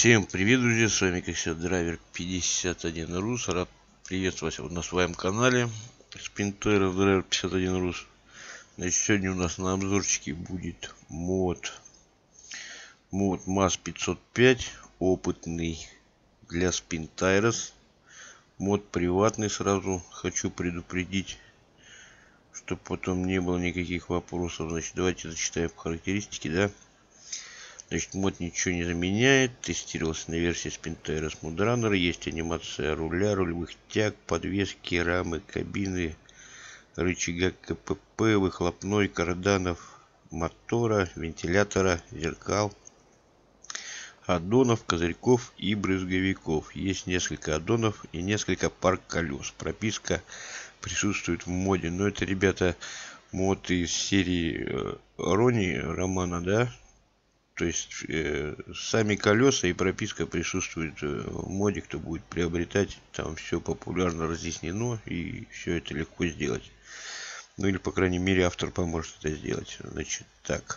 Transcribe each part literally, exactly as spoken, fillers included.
Всем привет, друзья, с вами как всегда драйвер пятьдесят один рус. Рад приветствовать вас на своем канале Спинтойров драйвер пятьдесят один рус. Значит, сегодня у нас на обзорчике будет мод мод МАЗ пятьсот пять, опытный для Спинтайрос. Мод приватный, сразу хочу предупредить, чтобы потом не было никаких вопросов. Значит, давайте зачитаем характеристики, да. Значит, мод ничего не заменяет. Тестировался на версии Spintairos Mudrunner. Есть анимация руля, рулевых тяг, подвески, рамы, кабины, рычага КПП, выхлопной, карданов, мотора, вентилятора, зеркал, аддонов, козырьков и брызговиков. Есть несколько аддонов и несколько пар колес. Прописка присутствует в моде. Но это, ребята, мод из серии Рони романа, да? То есть э, сами колеса и прописка присутствует в моде, кто будет приобретать. Там все популярно разъяснено, и все это легко сделать. Ну или, по крайней мере, автор поможет это сделать. Значит, так.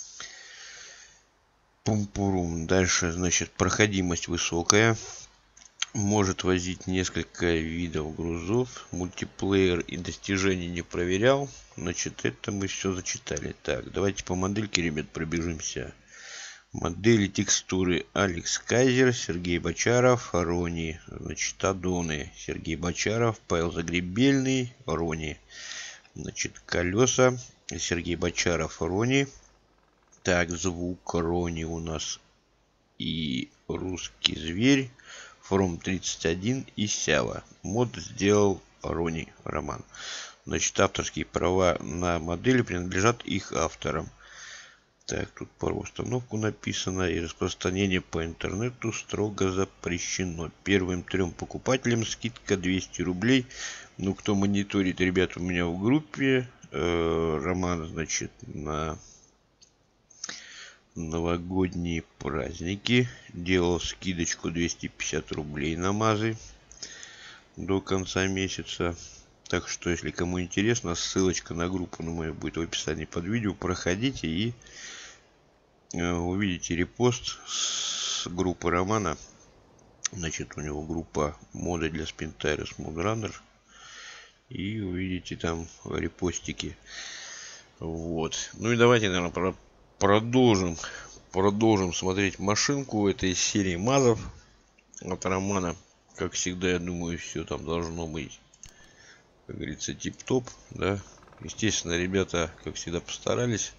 Пум-пурум. Дальше, значит, проходимость высокая. Может возить несколько видов грузов. Мультиплеер и достижений не проверял. Значит, это мы все зачитали. Так, давайте по модельке, ребят, пробежимся. Модели, текстуры: Алекс Кайзер, Сергей Бочаров, Рони. Значит, аддоны: Сергей Бочаров, Павел Загребельный, Рони. Значит, колеса: Сергей Бочаров, Рони. Так, звук: Рони у нас и Русский Зверь, Фром тридцать один и Сява. Мод сделал Рони Роман. Значит, авторские права на модели принадлежат их авторам. Так, тут про установку написано: и распространение по интернету строго запрещено. Первым трем покупателям скидка двести рублей. Ну, кто мониторит, ребят, у меня в группе э, Роман, значит, на новогодние праздники делал скидочку двести пятьдесят рублей на МАЗы до конца месяца. Так что, если кому интересно, ссылочка на группу на мою будет в описании под видео. Проходите и увидите репост с группы Романа. Значит, у него группа моды для Spintairos Mudrunner. И увидите там репостики. Вот. Ну и давайте, наверное, продолжим. Продолжим смотреть машинку этой серии МАЗов от Романа. Как всегда, я думаю, все там должно быть, как говорится, тип-топ, да. Естественно, ребята, как всегда, постарались.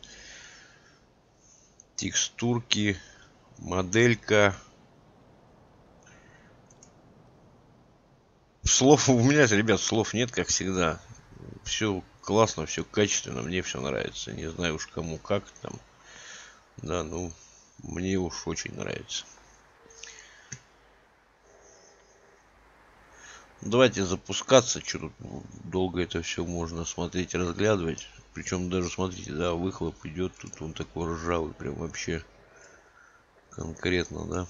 Текстурки, моделька. Слов у меня, ребят, слов нет, как всегда. Все классно, все качественно, мне все нравится. Не знаю уж кому как там. Да, ну, мне уж очень нравится. Давайте запускаться. Что тут долго это все можно смотреть, разглядывать. Причем даже, смотрите, да, выхлоп идет. Тут он такой ржавый, прям вообще конкретно, да.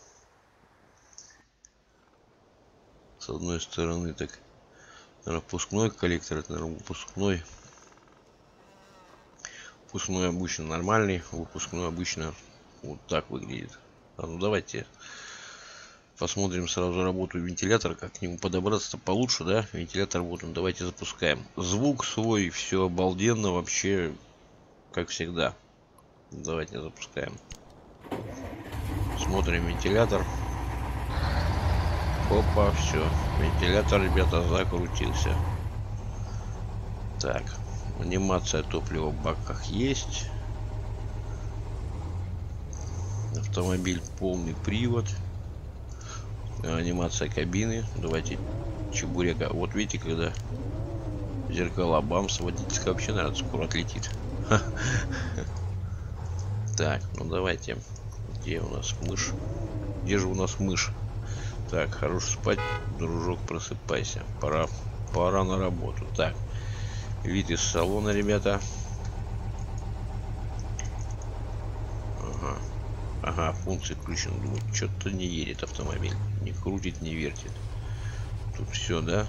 С одной стороны, так, наверное, впускной коллектор, это, наверное, выпускной. Впускной обычно нормальный, выпускной обычно вот так выглядит. А ну давайте посмотрим сразу работу вентилятора, как к нему подобраться-то получше, да? Вентилятор вот он, давайте запускаем. Звук свой, все обалденно, вообще, как всегда. Давайте запускаем. Смотрим вентилятор. Опа, все. Вентилятор, ребята, закрутился. Так, анимация топлива в баках есть. Автомобиль полный привод. Анимация кабины. Давайте чебурека. Вот видите, когда зеркала бамс, водительская вообще, наверное, скоро отлетит. Так, ну давайте. Где у нас мышь? Где же у нас мышь? Так, хорош спать, дружок, просыпайся. Пора, пора на работу. Так, вид из салона, ребята. Ага. Ага, функции включены. Думаю, что-то не едет автомобиль. Не крутит, не вертит. Тут все, да?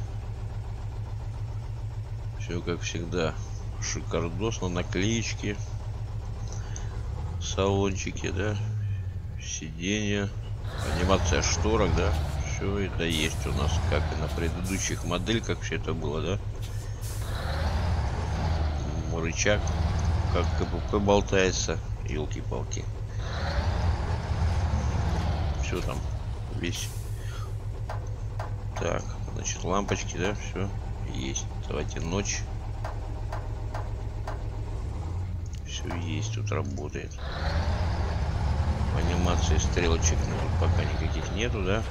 Все как всегда. Шикардосно. Наклеечки. Салончики, да? Сиденья. Анимация шторок, да? Все это есть у нас, как и на предыдущих модельках, все это было, да? Рычаг, как КПП болтается, елки-палки. Все там, весь. Так, значит, лампочки, да, все есть. Давайте ночь. Все есть, тут работает. Анимации стрелочек, ну, тут пока никаких нету, да?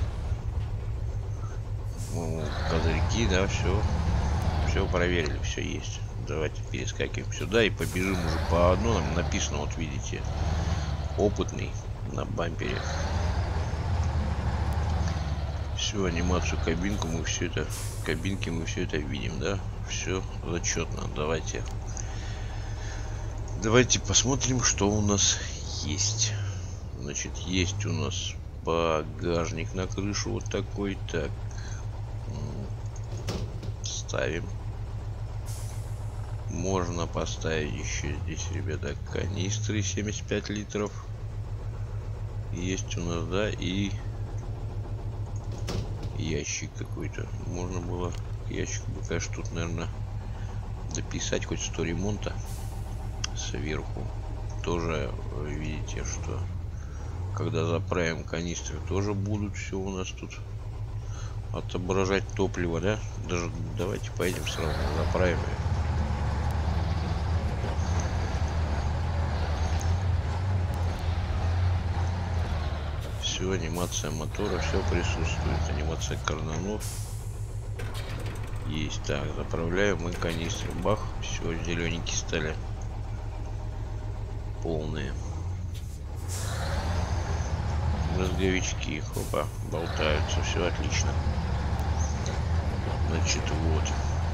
Ну, козырьки, да, все. Все проверили, все есть. Давайте перескакиваем сюда и побежим уже по одному. Написано, вот видите, опытный на бампере. Всю анимацию кабинку мы все это, кабинки мы все это видим, да? Все зачетно. Давайте, давайте посмотрим, что у нас есть. Значит, есть у нас багажник на крышу вот такой. Так, ставим. Можно поставить еще здесь, ребята, канистры семьдесят пять литров. Есть у нас, да, и ящик какой-то. Можно было ящик бы, конечно, тут, наверное, дописать хоть сто ремонта сверху. Тоже видите, что когда заправим канистры, тоже будут все у нас тут отображать топливо, да? Даже давайте поедем сразу заправим. Все, анимация мотора, все присутствует. Анимация карданов есть. Так, заправляем мы канистры. Бах, все, зелененькие стали полные. Мозговички, хопа, болтаются, все отлично. Значит, вот.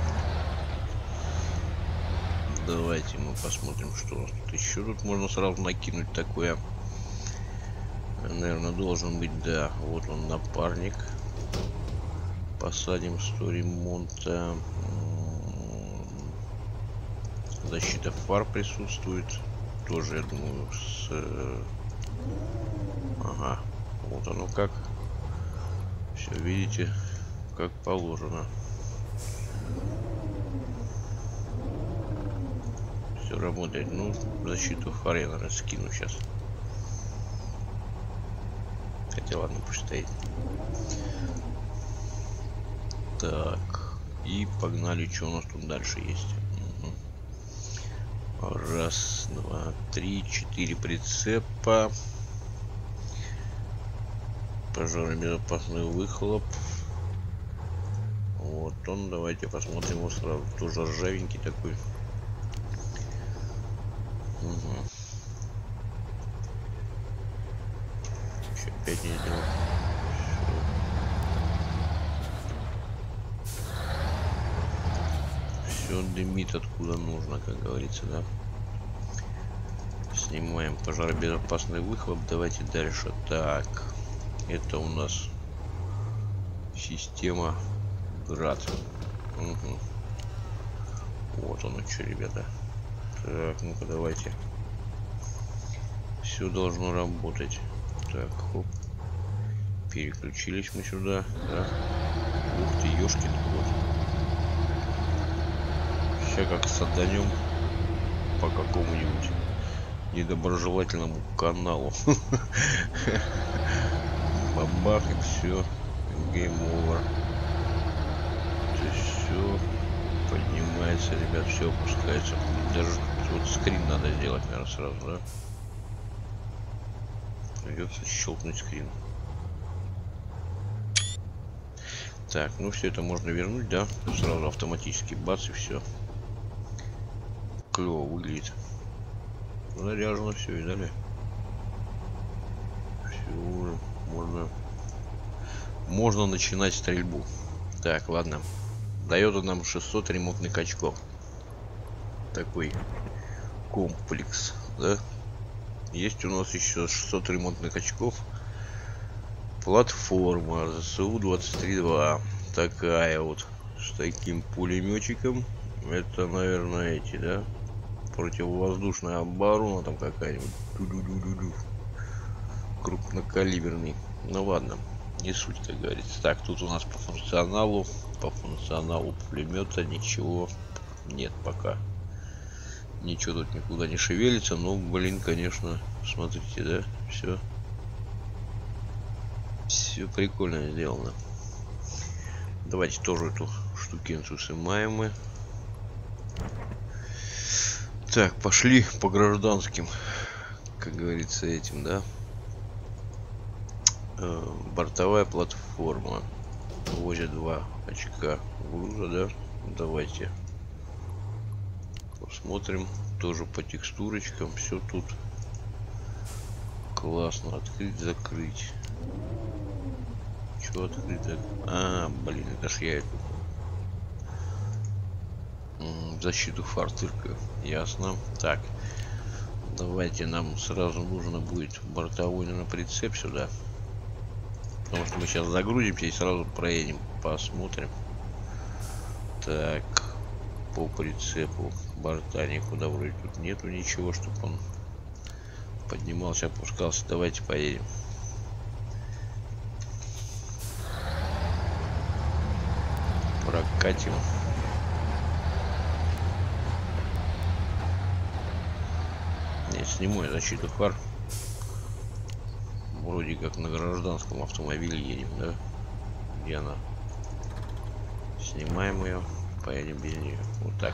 Давайте мы посмотрим, что у нас тут еще. Тут можно сразу накинуть такое. Наверное, должен быть, да. Вот он, напарник. Посадим сто ремонта. Защита фар присутствует. Тоже, я думаю, с... Ага. Вот оно как. Все, видите, как положено. Все работает. Ну, защиту фар я, наверное, скину сейчас. Хотя ладно, пусть стоит. Так. И погнали, что у нас тут дальше есть. Угу. Раз, два, три, четыре прицепа. Пожаробезопасный выхлоп. Вот он. Давайте посмотрим его сразу. Тоже ржавенький такой. Угу. Еще опять не сделал. Все дымит откуда нужно, как говорится, да. Снимаем пожаробезопасный выхлоп. Давайте дальше. Так, это у нас система Град. Угу. Вот оно что, ребята. Так, ну-ка давайте. Все должно работать. Так, хоп. Переключились мы сюда. Да. Ух ты, ёшкин кот. Сейчас как саданем по какому-нибудь недоброжелательному каналу. Бабах, и все. Game over. То есть все поднимается, ребят, все опускается. Даже вот скрин надо сделать, наверное, сразу, да? Придется щелкнуть скрин. Так, ну все это можно вернуть, да? Сразу автоматически бац, и все. Клево выглядит. Заряжено все, видали? Все уже можно. Можно начинать стрельбу. Так, ладно. Дает он нам шестьсот ремонтных очков. Такой комплекс, да? Есть у нас еще шестьсот ремонтных очков. Платформа ЗСУ двадцать три два. Такая вот. С таким пулеметчиком. Это, наверное, эти, да? Противовоздушная оборона там какая-нибудь. Крупнокалиберный. Ну ладно, не суть, как говорится. Так, тут у нас по функционалу, по функционалу пулемета ничего нет пока. Ничего тут никуда не шевелится. Ну, блин, конечно, смотрите, да, все. Все прикольно сделано. Давайте тоже эту штукенцию снимаем мы. Так, пошли по гражданским, как говорится, этим, да. Э, бортовая платформа. Возит два очка груза, да. Давайте посмотрим. Тоже по текстурочкам. Все тут классно. Открыть, закрыть. Что открыть? А, блин, это ж я эту защиту фар тыркаю. Ясно. Так. Давайте нам сразу нужно будет бортовой, наверное, прицеп сюда. Потому что мы сейчас загрузимся и сразу проедем. Посмотрим. Так. По прицепу борта никуда вроде тут нету ничего, чтобы он поднимался, опускался. Давайте поедем. Прокатим. Не, сниму я защиту фар. Вроде как на гражданском автомобиле едем, да? Где она? Снимаем ее. Поедем без нее. Вот так.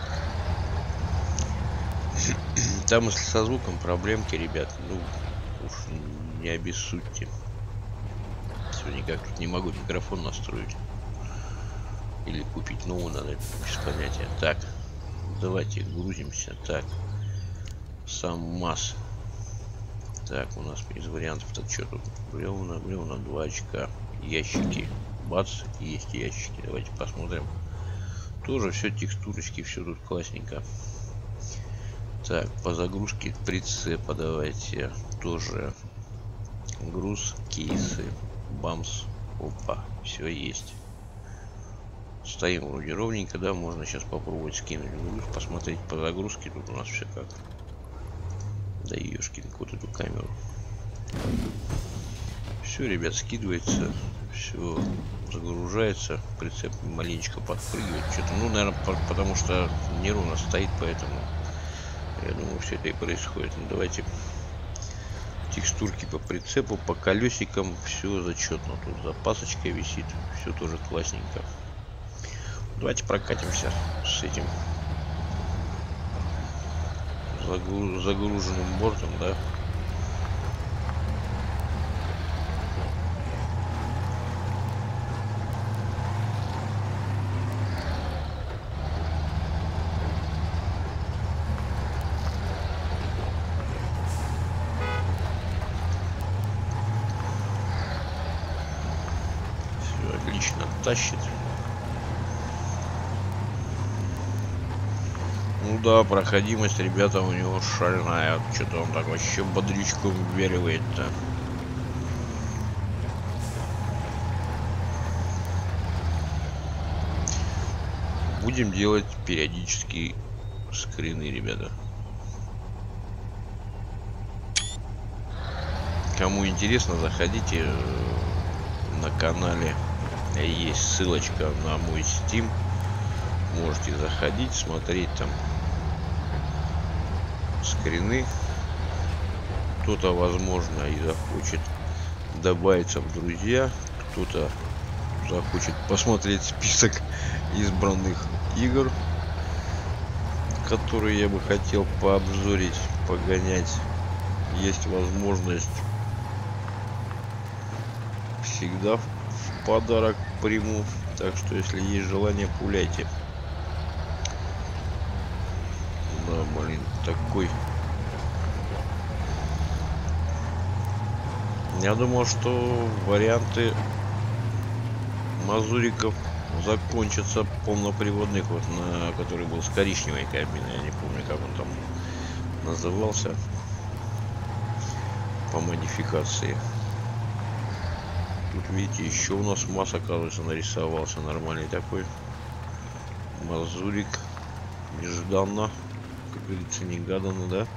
Там, если со звуком проблемки, ребят, ну уж не обессудьте. Все никак тут не могу микрофон настроить. Или купить новую надо, без понятия. Так, давайте грузимся. Так, сам МАЗ. Так, у нас из вариантов так что тут? Бревна, бревна, два очка. Ящики. Бац, есть ящики. Давайте посмотрим. Тоже все текстурочки, все тут классненько. Так, по загрузке прицепа давайте тоже груз, кейсы, бамс. Опа, все есть. Стоим вроде ровненько, да, можно сейчас попробовать скинуть груз, посмотреть по загрузке. Тут у нас все как. Да ешкин, вот эту камеру. Все, ребят, скидывается, все загружается, прицеп маленечко подпрыгивает, что-то, ну, наверное, по потому что неровно стоит, поэтому я думаю, все это и происходит. Ну, давайте текстурки по прицепу, по колесикам, все зачетно. Тут запасочка висит, все тоже классненько. Давайте прокатимся с этим загруз загруженным бортом, да. Все отлично тащит. Ну да, проходимость, ребята, у него шальная. Что-то он так вообще бодрючку вверивает-то. Будем делать периодически скрины, ребята. Кому интересно, заходите на канале. Есть ссылочка на мой Steam. Можете заходить, смотреть там скрины. Кто-то, возможно, и захочет добавиться в друзья, кто-то захочет посмотреть список избранных игр, которые я бы хотел пообзорить, погонять. Есть возможность, всегда в подарок приму. Так что, если есть желание, пуляйте. Да, блин, такой. Я думал, что варианты мазуриков закончатся полноприводных, вот на который был с коричневой кабиной. Я не помню, как он там назывался по модификации. Тут, видите, еще у нас МАЗ, оказывается, нарисовался нормальный такой мазурик. Нежданно, как говорится, негаданно, да?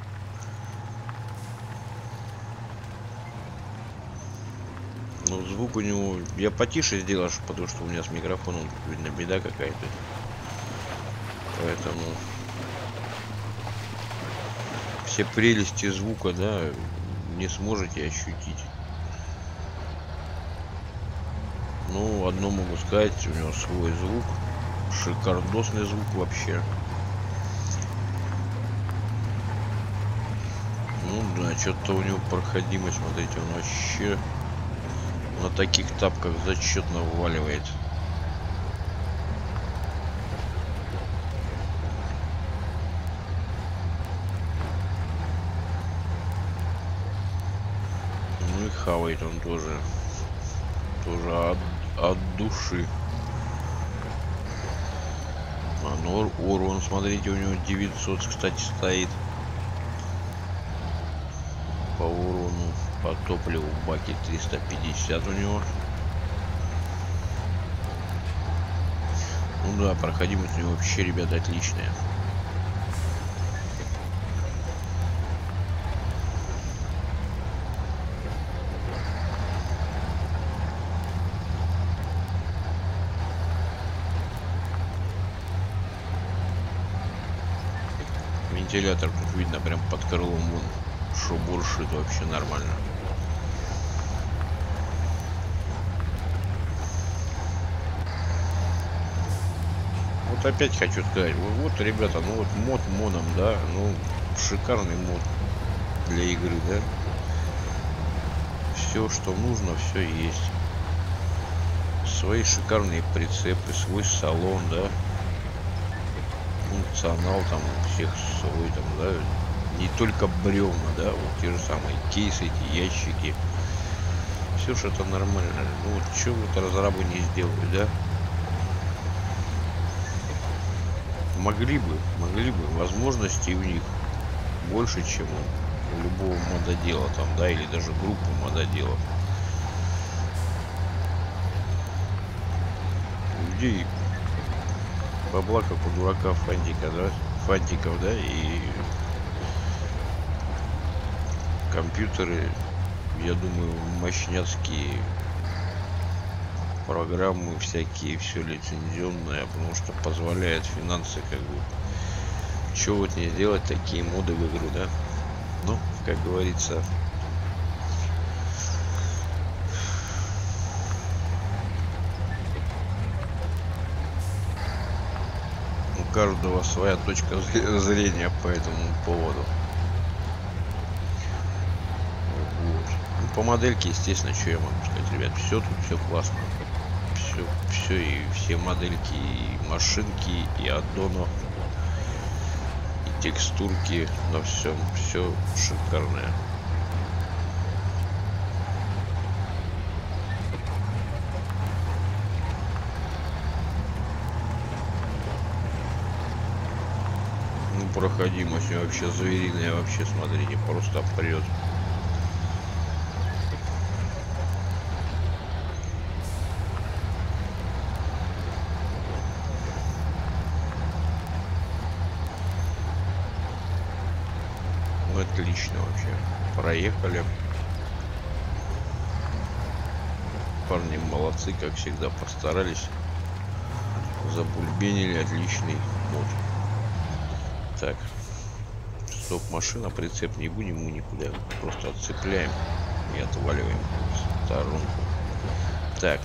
Ну, звук у него... Я потише сделал, потому что у меня с микрофоном, видно, беда какая-то. Поэтому... Все прелести звука, да, не сможете ощутить. Ну, одно могу сказать, у него свой звук. Шикардосный звук вообще. Ну да, что-то у него проходимость, смотрите, он вообще на таких тапках зачетно вваливает. Ну и хавает он тоже. Тоже от, от души. А, ну урон, смотрите, у него девятьсот, кстати, стоит. По урону, по топливу в баке триста пятьдесят у него. Ну да, проходимость у него вообще, ребята, отличная. Вентилятор тут видно прям под крылом, вон шубуршит вообще нормально. Вот опять хочу сказать, вот, вот ребята, ну вот мод модом, да, ну шикарный мод для игры, да. Все, что нужно, все есть. Свои шикарные прицепы, свой салон, да. Функционал там у всех свой, там, да. Не только бревна, да, вот те же самые кейсы, эти ящики. Все же это нормально. Ну вот что вот разрабы не сделали, да? Могли бы, могли бы, возможностей у них больше, чем у любого мододела там, да, или даже группы мододелов. У людей бабла как у дурака фантика, да, фантиков, да, и компьютеры, я думаю, мощняцкие программы всякие, все лицензионное, потому что позволяет финансы, как бы, чего вот не сделать такие моды в игру, да. Ну, как говорится, у каждого своя точка зрения по этому поводу. Вот. Ну, по модельке, естественно, что я могу сказать, ребят, все тут, все классно. Все, все и все модельки, и машинки, и аддонов, и текстурки, на всем, все шикарное. Ну, проходимость вообще звериная, вообще, смотрите, просто прет. Отлично вообще. Проехали. Парни молодцы, как всегда, постарались. Забульбенили. Отличный мод. Так. Стоп, машина, прицеп не будем мы никуда. Просто отцепляем и отваливаем в сторонку. Так.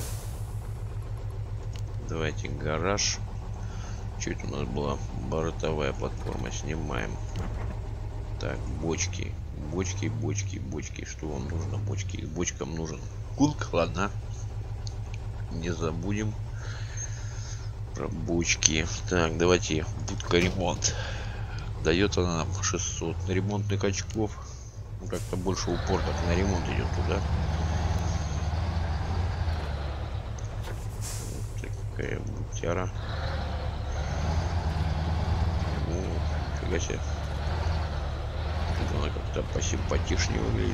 Давайте гараж. Что это у нас была? Бортовая платформа. Снимаем. Так, бочки, бочки, бочки, бочки. Что вам нужно? Бочки. Бочкам нужен кулк, ладно. Не забудем про бочки. Так, давайте будка ремонт. Дает она нам шестьсот ремонтных очков. Ну, как-то больше упор так на ремонт идет туда. Вот такая бутяра. О, фига себе. Она как-то посимпатичнее выглядит.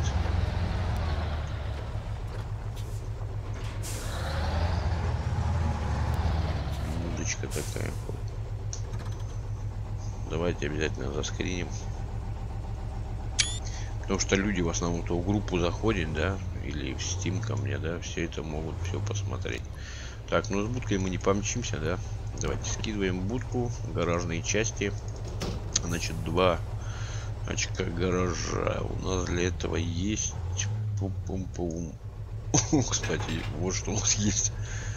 Удочка такая. Давайте обязательно заскриним. Потому что люди в основном-то в группу заходят, да, или в Steam ко мне, да, все это могут все посмотреть. Так, ну с будкой мы не помчимся, да. Давайте скидываем будку, гаражные части. Значит, два очка гаража у нас для этого есть. Пум-пум-пум. Кстати, вот что у нас есть.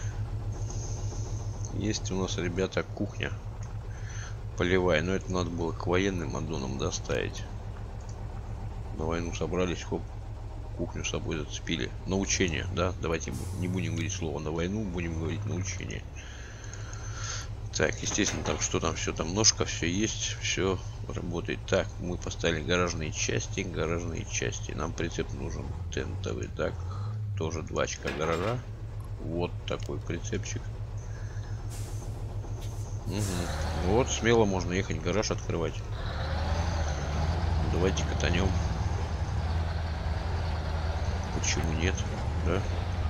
Есть у нас, ребята, кухня полевая, но это надо было к военным аддонам доставить. На войну собрались, хоп, кухню с собой зацепили. На учение, да? Давайте не будем говорить слово на войну, будем говорить на учение. Так, естественно, там что там, все там, ножка, все есть, все работает. Так, мы поставили гаражные части, гаражные части. Нам прицеп нужен тентовый. Так, тоже два очка гаража. Вот такой прицепчик. Угу. Вот, смело можно ехать гараж открывать. Давайте катанем. Почему нет, да?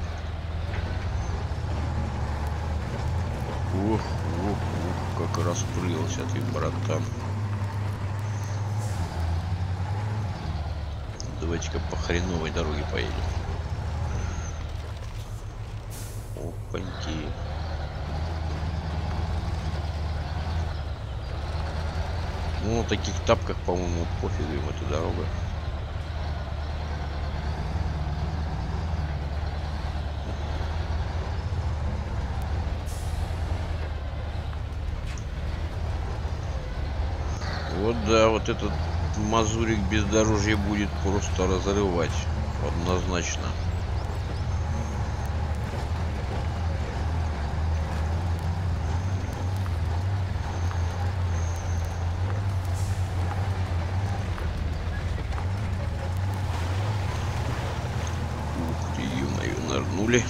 Ух, ух, ух, как распрылся ты, братан. Давайте-ка по хреновой дороге поедем. Опаньки. Ну, на таких тапках, по-моему, пофигу им эта дорога. Вот да, вот этот мазурик бездорожье будет просто разрывать. Однозначно. Ух ты, ё-моё, нырнули.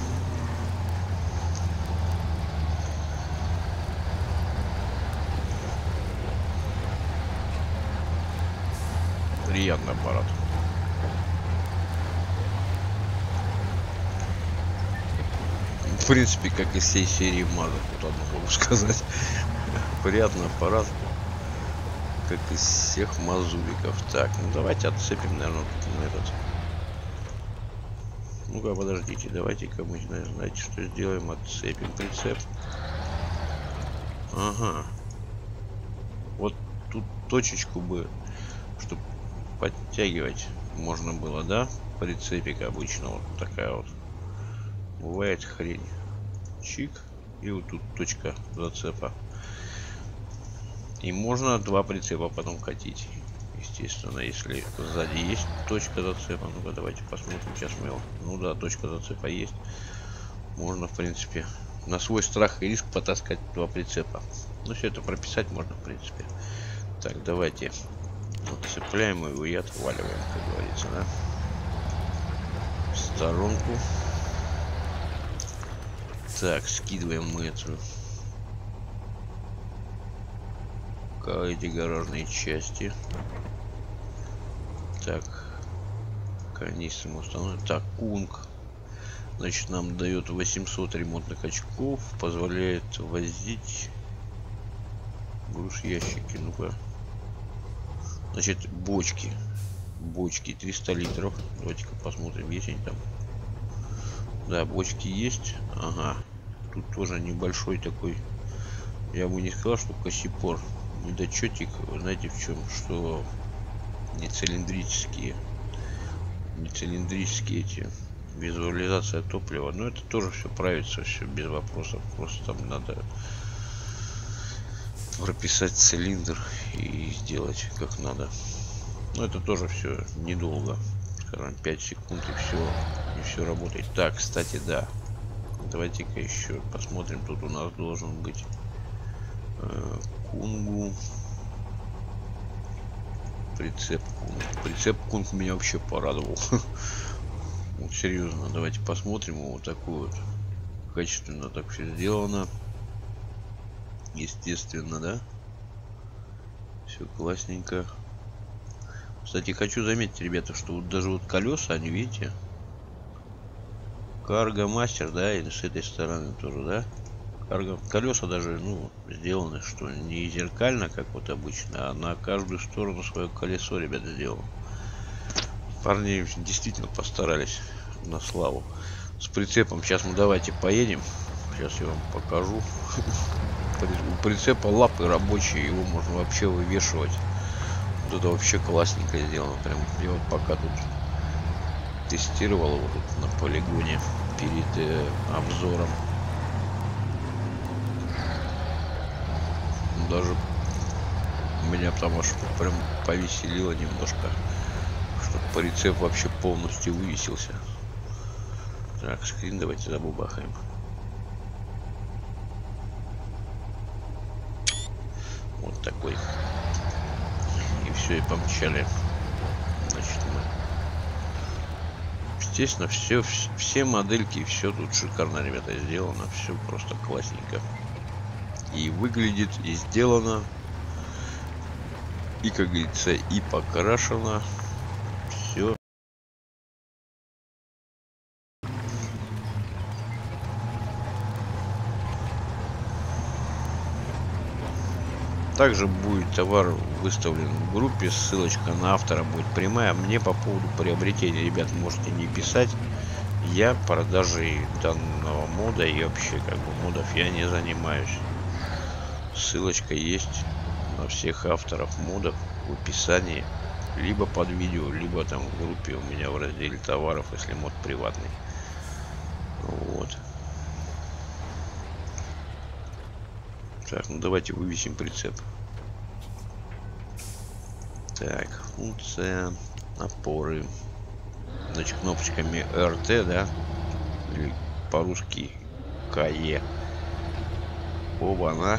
Приятный аппарат. В принципе, как из всей серии Маза, вот одно могу сказать. Приятный аппарат, как из всех мазуриков. Так, ну давайте отцепим, наверное, на этот. Ну-ка, подождите, давайте-ка мы, знаете, что сделаем? Отцепим прицеп. Ага. Вот тут точечку бы, чтобы подтягивать можно было, да? Прицепик обычно вот такая вот. Бывает хрень. Чик. И вот тут точка зацепа. И можно два прицепа потом катить. Естественно, если сзади есть точка зацепа. Ну-ка, давайте посмотрим сейчас смело. Ну да, точка зацепа есть. Можно, в принципе, на свой страх и риск потаскать два прицепа. Ну, все это прописать можно, в принципе. Так, давайте отцепляем его и отваливаем, как говорится, да? В сторонку. Так, скидываем мы эту. Эти гаражные части. Так, канистры мы установим. Так, кунг. Значит, нам дает восемьсот ремонтных очков. Позволяет возить груз ящики. Ну-ка. Значит, бочки. Бочки триста литров. Давайте-ка посмотрим, есть они там. Да, бочки есть. Ага. Тут тоже небольшой такой. Я бы не сказал, что косипор. Недочетик, знаете в чем? Что не цилиндрические. Не цилиндрические эти. Визуализация топлива. Но это тоже все правится, все без вопросов. Просто там надо прописать цилиндр и сделать как надо. Но это тоже все недолго. Скажем, пять секунд и все. И все работает. Так, кстати, да. Давайте-ка еще посмотрим. Тут у нас должен быть э, кунгу. Прицеп кунг. Прицеп кунг меня вообще порадовал. Вот серьезно, давайте посмотрим. Вот такой вот. Качественно так все сделано. Естественно, да? Все классненько. Кстати, хочу заметить, ребята, что вот даже вот колеса, они, видите? Карго мастер, да, и с этой стороны тоже, да? Карго... Колеса даже, ну, сделаны, что не зеркально, как вот обычно, а на каждую сторону свое колесо, ребята, сделано. Парни действительно постарались на славу. С прицепом сейчас мы давайте поедем. Сейчас я вам покажу. У прицепа лапы рабочие, его можно вообще вывешивать. Вот это вообще классненько сделано. Прям я вот пока тут тестировал его тут на полигоне перед э, обзором. Даже меня там аж прям повеселило немножко, что прицеп вообще полностью вывесился. Так, скрин давайте забубахаем. Вот такой. И все, и помчали. Значит, мы... Естественно, все, все модельки, все тут шикарно, ребята, сделано. Все просто классненько. И выглядит, и сделано. И, как говорится, и покрашено. Все. Также будет товар выставлен в группе, ссылочка на автора будет прямая. Мне по поводу приобретения, ребят, можете не писать. Я продажей данного мода и вообще как бы модов я не занимаюсь. Ссылочка есть на всех авторов модов в описании, либо под видео, либо там в группе у меня в разделе товаров, если мод приватный. Вот. Так, ну давайте вывесим прицеп. Так, функция опоры. Значит, кнопочками эр тэ, да? Или по-русски КЕ. Оба-на.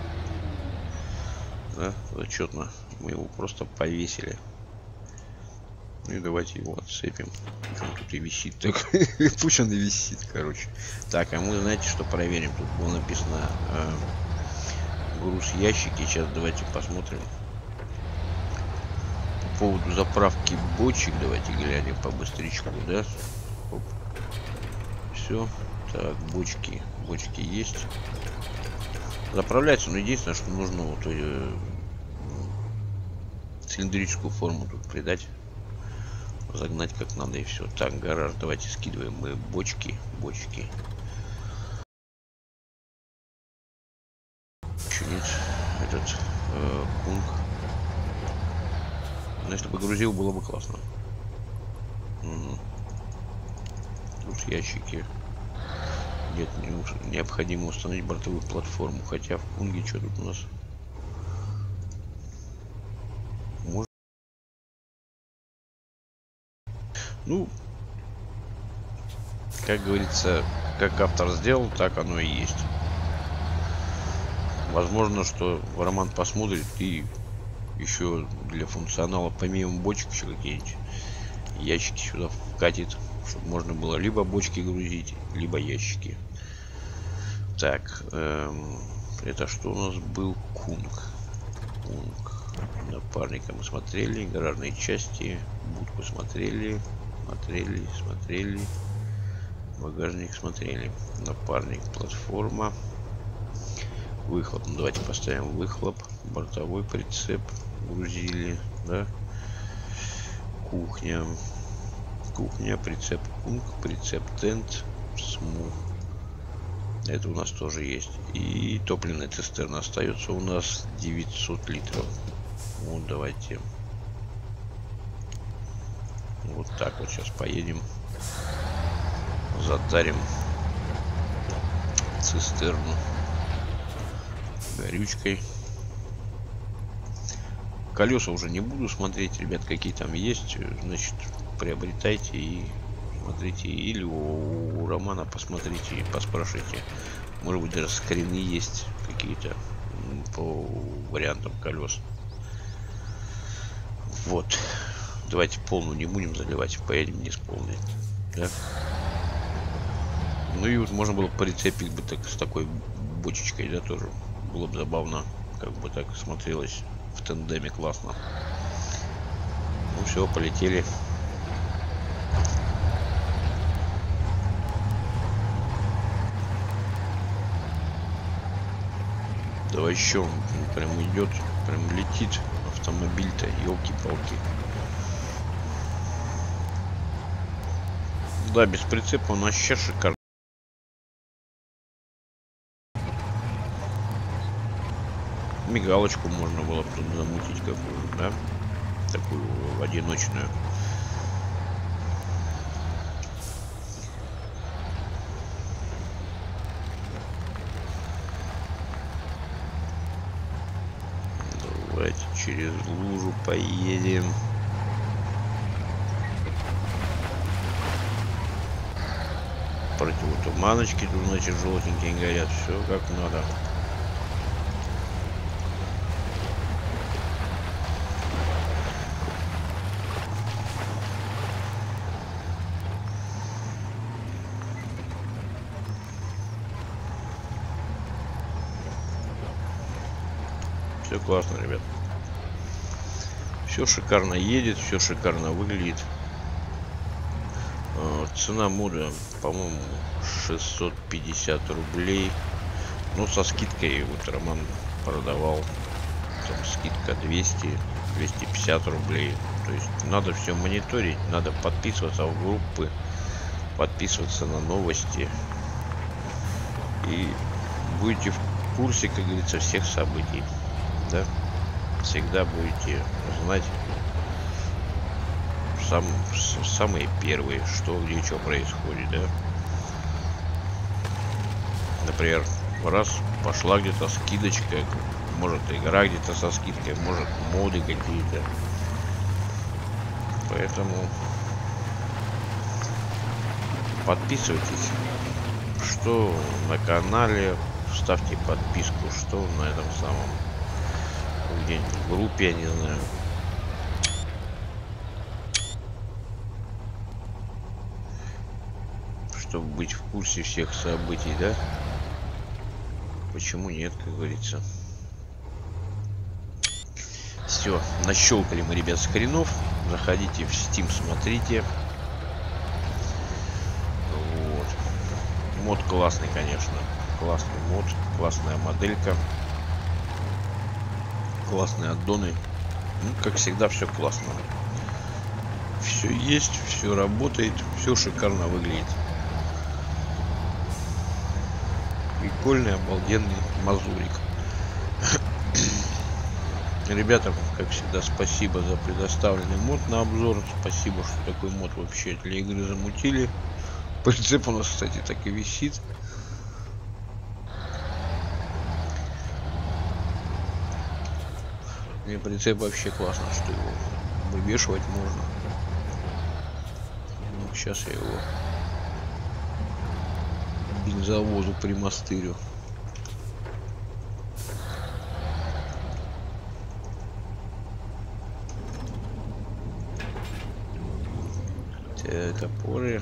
Да, зачетно. Мы его просто повесили. Ну и давайте его отцепим. Он тут и висит. Так. Пусть он и висит, короче. Так, а мы, знаете, что проверим? Тут было написано э, груз ящики. Сейчас давайте посмотрим. По поводу заправки бочек. Давайте глянем по быстричку, да? Оп. Все. Так, бочки. Бочки есть. Заправляется, но единственное, что нужно вот э, цилиндрическую форму тут придать. Загнать как надо и все. Так, гараж. Давайте скидываем мы бочки. Бочки. Еще нет. Этот э, кунг. Но если бы погрузил, было бы классно. Угу. Тут ящики. Нет, не, необходимо установить бортовую платформу. Хотя в кунге что тут у нас? Может... Ну, как говорится, как автор сделал, так оно и есть. Возможно, что Роман посмотрит и еще для функционала помимо бочек еще какие-нибудь ящики сюда вкатит, чтобы можно было либо бочки грузить, либо ящики. Так, эм, это что у нас был? Кунг. Кунг. Напарника мы смотрели, гаражные части, будку смотрели, смотрели, смотрели, багажник смотрели, напарник, платформа, выхлоп. Ну, давайте поставим выхлоп, бортовой прицеп, грузили, да, кухня, кухня, прицеп кунг, прицеп тент, сму. Это у нас тоже есть. И топливная цистерна остается у нас девятьсот литров. Вот давайте вот так вот сейчас поедем, затарим цистерну горючкой. Колеса уже не буду смотреть, ребят, какие там есть. Значит, приобретайте и смотрите. Или у, у Романа посмотрите и поспрашивайте. Может быть, даже скрины есть какие-то по вариантам колес. Вот. Давайте полную не будем заливать. Поедем не с полной. Да? Ну и вот можно было прицепить бы так с такой бочечкой, да, тоже. Было бы забавно. Как бы так смотрелось в тандеме классно. Ну все, полетели. Давай еще, он прям идет, прям летит автомобиль-то, елки-палки. Да, без прицепа у нас сейчас шикарно. Мигалочку можно было бы тут замутить какую-то, да? Такую одиночную. Давайте через лужу поедем. Противотуманочки тут, значит, желтенькие горят. Все как надо. Все классно, ребят. Все шикарно едет, все шикарно выглядит. Цена мода, по-моему, шестьсот пятьдесят рублей. Ну, со скидкой вот Роман продавал. Там скидка двести двести пятьдесят рублей. То есть надо все мониторить, надо подписываться в группы, подписываться на новости. И будете в курсе, как говорится, всех событий. Да? Всегда будете знать сам, самые первые, что где что происходит, да? Например, раз пошла где-то скидочка, может игра где-то со скидкой, может моды какие-то. Поэтому подписывайтесь, что на канале, ставьте подписку, что на этом самом, где-нибудь в группе, я не знаю. Чтобы быть в курсе всех событий, да? Почему нет, как говорится. Все, нащелкали мы, ребят, скринов. Заходите в Steam, смотрите. Вот. Мод классный, конечно. Классный мод, классная моделька. Классные аддоны. Ну, как всегда, все классно. Все есть, все работает, все шикарно выглядит. Прикольный, обалденный мазурик. Ребята, как всегда, спасибо за предоставленный мод на обзор. Спасибо, что такой мод вообще для игры замутили. Прицеп у нас, кстати, так и висит. И прицеп вообще классно, что его вывешивать можно. Ну, сейчас я его бензовозу примастырю. Так, опоры.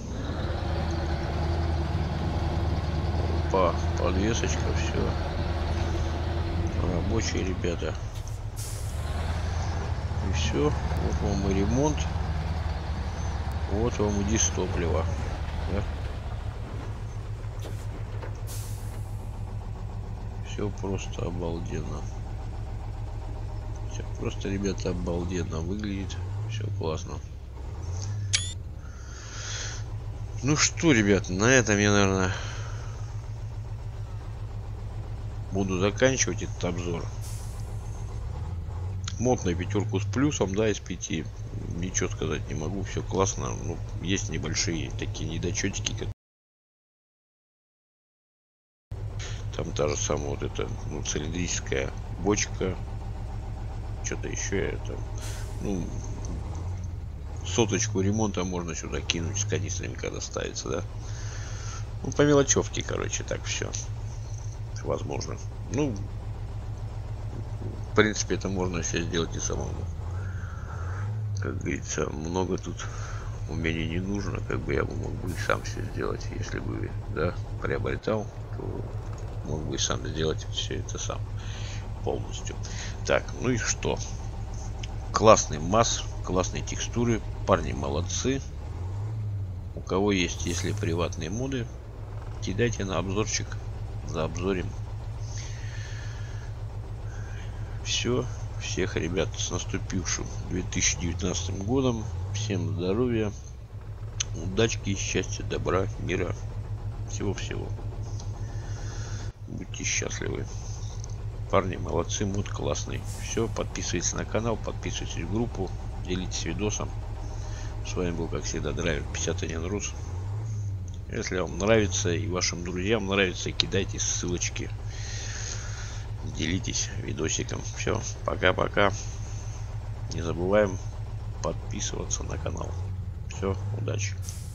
Опа, подвесочка, все. Рабочие ребята. И все. Вот вам и ремонт. Вот вам и дистопливо. Да? Все просто обалденно. Все просто, ребята, обалденно выглядит. Все классно. Ну что, ребят, на этом я, наверное, буду заканчивать этот обзор. Мод на пятерку с плюсом, да, из пяти. Ничего сказать не могу, все классно. Ну, есть небольшие такие недочетики, как там та же самая вот эта, ну, цилиндрическая бочка. Что-то еще это, ну, соточку ремонта можно сюда кинуть с канистрами, когда ставится, да. Ну, по мелочевке, короче, так все возможно. Ну, в принципе, это можно все сделать и самому. Как говорится, много тут умений не нужно. Как бы я мог бы и сам все сделать, если бы, да, приобретал, то мог бы и сам сделать все это сам полностью. Так, ну и что? Классный масс, классные текстуры, парни молодцы. У кого есть, если приватные моды, кидайте на обзорчик, за обзорим. Все, всех ребят с наступившим две тысячи девятнадцатым годом, всем здоровья, Удачки, счастья, добра, мира. Всего-всего. Будьте счастливы. Парни молодцы, мод классный. Все, подписывайтесь на канал, подписывайтесь в группу, делитесь видосом. С вами был, как всегда, Драйвер пятьдесят один Рус. Если вам нравится и вашим друзьям нравится, кидайте ссылочки. Делитесь видосиком. Все, пока-пока. Не забываем подписываться на канал. Все, удачи.